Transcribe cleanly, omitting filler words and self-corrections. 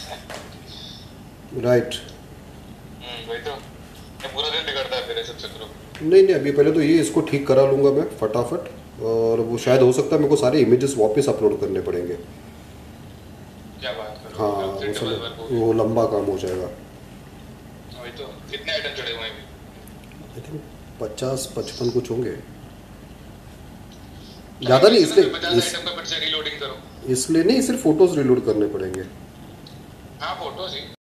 Right. वही तो, ये पूरा दिन बिगड़ता है फिर सब चक्करों में। नहीं नहीं, अभी पहले तो ये इसको ठीक करा लूँगा मैं फटाफट। और वो शायद हो सकता है मेरे को सारे इमेजेस वापस अपलोड करने पड़ेंगे। क्या बात कर रहे हाँ, हो, फिर वो फिर साले डबल वर्क हो वो गया। लंबा काम हो जाएगा। वही तो, कितने आइटम चढ़े हुए हैं अभी? आई थिंक 50-55 कुछ होंगे। ज़्यादा चलेंगे नहीं वैसे ना, फिर इसलिए 50 आइटम का फिर से रीलोडिंग करो। इसलिए नहीं, सिर्फ फोटोज रिलोड करने पड़ेंगे। हाँ फोटोज ही।